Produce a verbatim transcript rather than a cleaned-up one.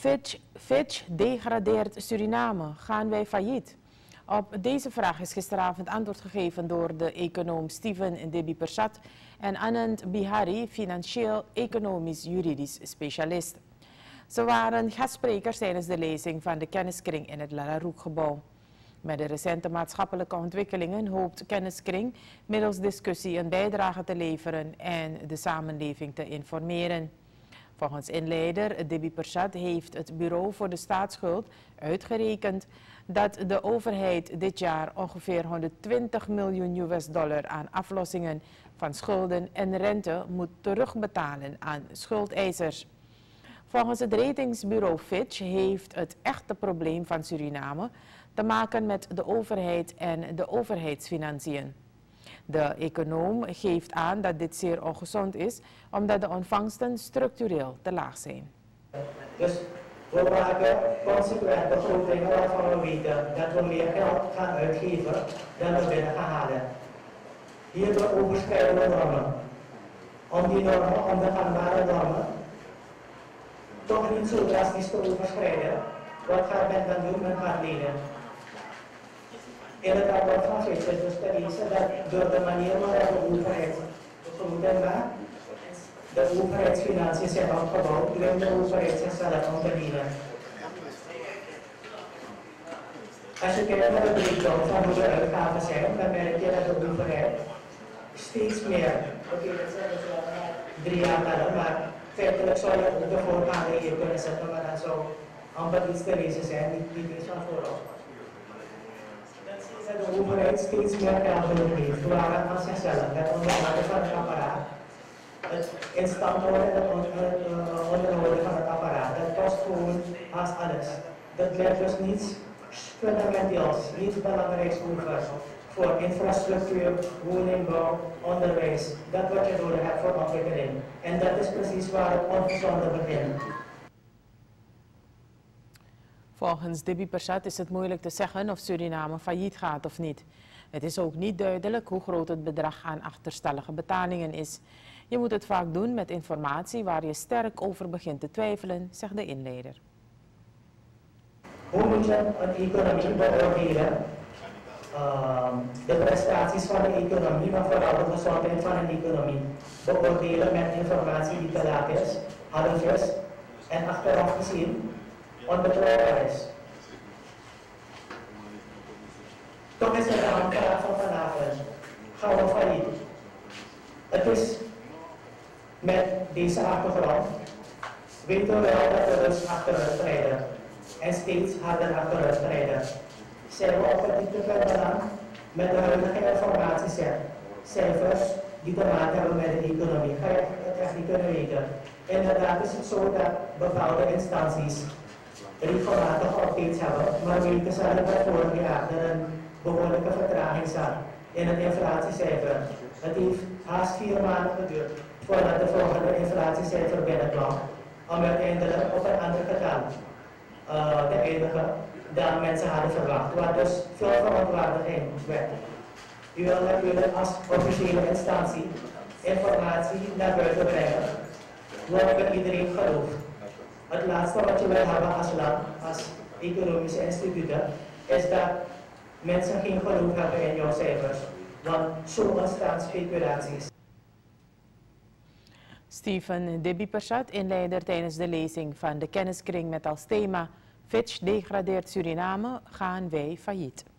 Fitch, Fitch degradeert Suriname. Gaan wij failliet? Op deze vraag is gisteravond antwoord gegeven door de econoom Steven Debi-Persat en Anand Bihari, financieel, economisch, juridisch specialist. Ze waren gastsprekers tijdens de lezing van de kenniskring in het Lalaroek-gebouw. Met de recente maatschappelijke ontwikkelingen hoopt kenniskring middels discussie een bijdrage te leveren en de samenleving te informeren. Volgens inleider Debi-Persat heeft het Bureau voor de Staatsschuld uitgerekend dat de overheid dit jaar ongeveer honderdtwintig miljoen U S dollar aan aflossingen van schulden en rente moet terugbetalen aan schuldeisers. Volgens het ratingsbureau Fitch heeft het echte probleem van Suriname te maken met de overheid en de overheidsfinanciën. De econoom geeft aan dat dit zeer ongezond is, omdat de ontvangsten structureel te laag zijn. Dus we maken consequent begrotingen waarvan we weten dat we meer geld gaan uitgeven dan we binnen gaan halen. Hierdoor overschrijden we normen. Om die normen, om de gangbare normen, toch niet zo drastisch te overschrijden, wat gaat men dan doen? Men gaat lenen. In het rapport van Fitch is dus te lezen dat door de manier waarop de overheid begroting maakt, de overheidsfinanciën zijn opgebouwd, dwingt de overheid zichzelf om te lenen. Als je kijkt naar de breakdown van hoe de uitgaven zijn, dan merk je dat de overheid steeds meer, oké, okay, dat zijn dus drie jaar tellen, maar feitelijk zou je ook de voorgaande hier kunnen zetten, maar dan zou amper iets te lezen zijn, niet, niet eens van vooraf. Dat de overheid steeds meer geld nodig heeft, waar aan zichzelf, het onderhouden van het apparaat, het in stand houden en het onderhouden van het apparaat, dat kost gewoon haast alles. Dat blijft dus niets fundamenteels, niets belangrijks over voor infrastructuur, woningbouw, onderwijs, dat wat je nodig hebt voor ontwikkeling. En dat is precies waar het ongezonde begint. Volgens Debi-Persat is het moeilijk te zeggen of Suriname failliet gaat of niet. Het is ook niet duidelijk hoe groot het bedrag aan achterstallige betalingen is. Je moet het vaak doen met informatie waar je sterk over begint te twijfelen, zegt de inleider. Hoe moet je een economie beoordelen? Uh, de prestaties van de economie, maar vooral de gezondheid van een economie. Beoordelen met informatie die te laat is, half is en achteraf gezien onbetrouwbaar is. Toch is er de aanvraag van vanavond. Gaan we failliet? Het is met deze achtergrond weten we wel dat we dus achteruit rijden en steeds harder achteruit rijden. Zijn we op het dieptepunt beland met de huidige informatieset, cijfers die te maken hebben met de economie. Ga je het echt niet kunnen weten. Inderdaad is het zo dat bepaalde instanties regelmatig updates hebben, maar weten ze dat bij vorig jaar er een behoorlijke vertraging zat in het inflatiecijfer. Het heeft haast vier maanden geduurd voordat de volgende inflatiecijfer binnenkwam, om uiteindelijk op een ander getal uh, te eindigen dan mensen hadden verwacht, wat dus veel verontwaardiging werd. U wil natuurlijk als officiële instantie informatie naar buiten brengen, waarop iedereen gelooft. Het laatste wat je wil hebben als land, als economische instituten, is dat mensen geen geloof hebben in jouw cijfers. Want zo ontstaan speculaties. Steven Debi-Persat, inleider tijdens de lezing van de kenniskring met als thema Fitch degradeert Suriname, gaan wij failliet.